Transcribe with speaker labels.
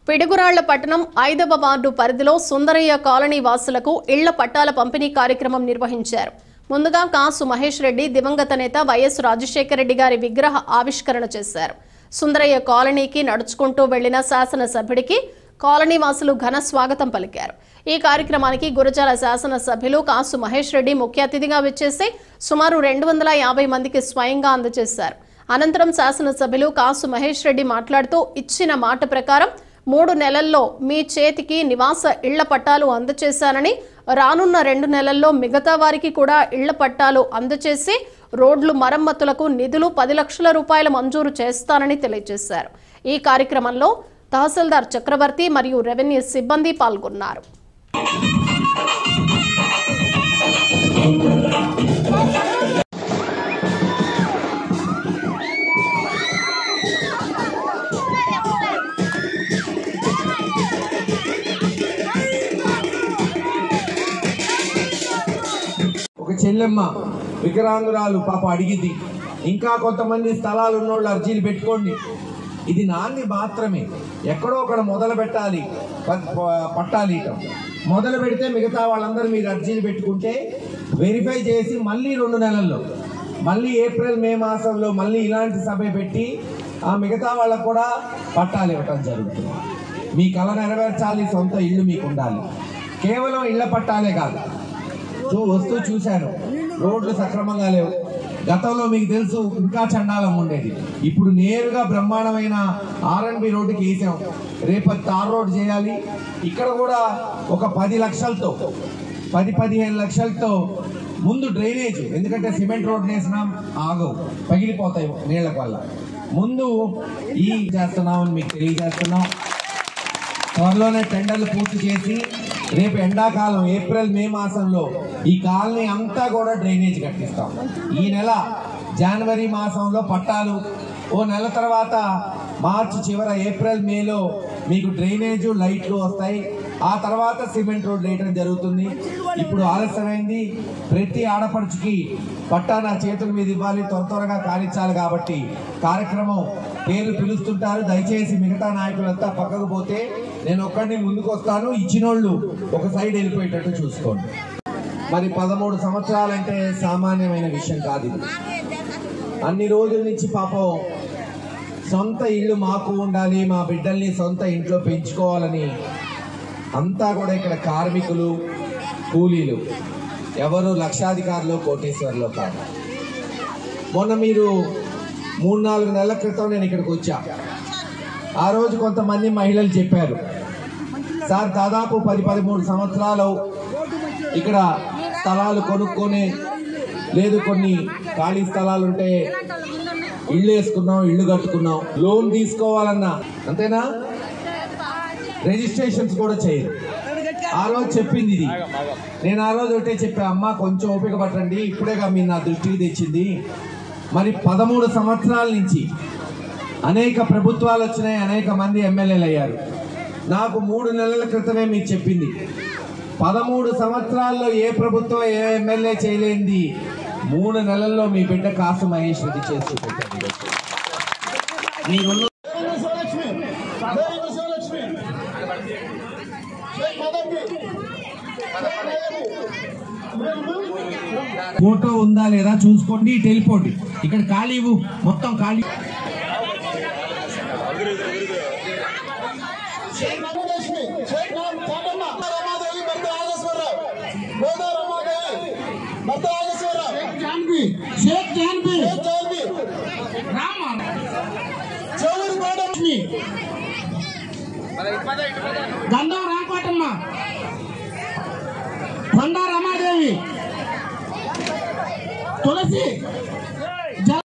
Speaker 1: పిడుగురాళ్ల పట్టణం 5వ వార్డు పరిధిలో సుందరయ్య కాలనీ వాసులకు ఇళ్ల పట్టాల పంపిణీ కార్యక్రమం నిర్వహించారు. ముందుగా కాసు మహేష్ రెడ్డి దివంగత నేత వైఎస్ రాజశేఖర రెడ్డి గారి విగ్రహ ఆవిష్కరణ చేశారు. సుందరయ్య కాలనీకి నడుచుకుంటూ వెళ్లిన శాసనసభ్యుడికి కాలనీ వాసులు ఘన స్వాగతం పలికారు. ఈ కార్యక్రమానికి గురజాల శాసనసభ్యులు కాసు మహేష్ రెడ్డి ముఖ్య అతిథిగా వచ్చేసి సుమారు 250 మందికి స్వయంగా అందజేశారు. అనంతరం శాసనసభ్యులు కాసు మహేష్ రెడ్డి మాట్లాడుతూ ఇచ్చిన మాట ప్రకారం 3 నెలల్లో మీ చేతికి నివాస ఇళ్ల పట్టాలు అందజేశానని, రానున్న 2 నెలల్లో మిగతా వారికి కూడా ఇళ్ల పట్టాలు అందజేసి రోడ్లు మరమ్మతులకు నిధులు 10 లక్షల రూపాయలు మంజూరు చేస్తానని తెలియజేశారు. ఈ కార్యక్రమంలో తహసీల్దార్ చక్రవర్తి మరియు రెవెన్యూ సిబ్బంది పాల్గొన్నారు.
Speaker 2: ఒక చెల్లెమ్మ వికరాంగురాలు పాప అడిగింది, ఇంకా కొంతమంది స్థలాలు ఉన్నోళ్ళు అర్జీలు పెట్టుకోండి, ఇది నాంది మాత్రమే, ఎక్కడో ఒకడ మొదలు పెట్టాలి, పట్టాలి. మొదలు పెడితే మిగతా వాళ్ళందరూ మీరు అర్జీలు పెట్టుకుంటే వెరిఫై చేసి మళ్ళీ 2 నెలల్లో మళ్ళీ ఏప్రిల్ మే మాసంలో మళ్ళీ ఇలాంటి సభ పెట్టి ఆ మిగతా వాళ్ళకు కూడా పట్టాలు ఇవ్వటం జరుగుతుంది. మీ కళ నెరవేర్చాలి, సొంత ఇల్లు మీకు ఉండాలి. కేవలం ఇళ్ల పట్టాలే కాదు, వస్తూ చూశాను, రోడ్లు సక్రమంగా లేవు. గతంలో మీకు తెలుసు ఇంకా చండాలం ఉండేది, ఇప్పుడు నేరుగా బ్రహ్మాండమైన R&B రోడ్డుకి వేసాం. రేపటి తార్ రోడ్ చేయాలి. ఇక్కడ కూడా ఒక 10 లక్షలతో 10-15 లక్షలతో ముందు డ్రైనేజ్, ఎందుకంటే సిమెంట్ రోడ్ వేసినాం ఆగవు, పగిలిపోతాయి నీళ్ల వల్ల. ముందు ఈ చేస్తున్నామని మీకు తెలియజేస్తున్నాం. త్వరలోనే టెండర్లు పూర్తి చేసి రేపు ఎండాకాలం ఏప్రిల్ మే మాసంలో ఈ కాలనీ అంతా కూడా డ్రైనేజ్ కట్టిస్తాం. ఈ నెల జనవరి మాసంలో పట్టాలు, ఓ నెల తర్వాత మార్చి చివర ఏప్రిల్ మేలో మీకు డ్రైనేజ్ లైట్లు వస్తాయి. ఆ తర్వాత సిమెంట్ రోడ్ వేయడం జరుగుతుంది. ఇప్పుడు ఆలస్యమైంది, ప్రతి ఆడపడుచుకి పట్టా నా చేతుల మీద ఇవ్వాలి, త్వరగా కానిచ్చాలి. కాబట్టి కార్యక్రమం పేర్లు పిలుస్తుంటారు, దయచేసి మిగతా నాయకులంతా పక్కకు పోతే నేను ఒక్కడిని ముందుకు వస్తాను, ఇచ్చినోళ్ళు ఒక సైడ్ వెళ్ళిపోయేటట్టు చూసుకోండి. మరి 13 సంవత్సరాలంటే సామాన్యమైన విషయం కాదు. అన్ని రోజుల నుంచి పాపం సొంత ఇల్లు మాకు ఉండాలి, మా బిడ్డల్ని సొంత ఇంట్లో పెంచుకోవాలని అంతా కూడా ఇక్కడ కార్మికులు, కూలీలు, ఎవరు లక్షాధికారులు, కోటీశ్వర్లు కాదు. మొన్న మీరు 3-4 నెలల క్రితం నేను ఇక్కడికి వచ్చా. ఆ రోజు కొంతమంది మహిళలు చెప్పారు, సార్ దాదాపు 10-13 సంవత్సరాలు ఇక్కడ స్థలాలు కొనుక్కొని, లేదు కొన్ని ఖాళీ స్థలాలు ఉంటే ఇల్లు వేసుకున్నాం, ఇల్లు కట్టుకున్నాం, లోన్ తీసుకోవాలన్నా అంతేనా, రిజిస్ట్రేషన్స్ కూడా చేయరు. ఆ రోజు చెప్పింది ఇది. నేను ఆ రోజు ఒకటే చెప్పా, అమ్మ కొంచెం ఓపిక పట్టండి, ఇప్పుడేగా మీరు నా దృష్టికి తెచ్చింది. మరి 13 సంవత్సరాల నుంచి అనేక ప్రభుత్వాలు వచ్చినాయి, అనేక మంది ఎమ్మెల్యేలు అయ్యారు. నాకు 3 నెలల క్రితమే మీరు చెప్పింది, 13 సంవత్సరాల్లో ఏ ప్రభుత్వం ఏ ఎమ్మెల్యే చేయలేంది 3 నెలల్లో మీ బిడ్డ కాసు మహేష్ రెడ్డి చేసి పెట్టారు. ఫోటో ఉందా లేదా చూసుకోండి, వెళ్ళిపోండి. ఇక్కడ ఖాళీ మొత్తం ఖాళీ.
Speaker 3: గంధం రాకోటమ్మ, కొండ రమాదేవి, తులసి.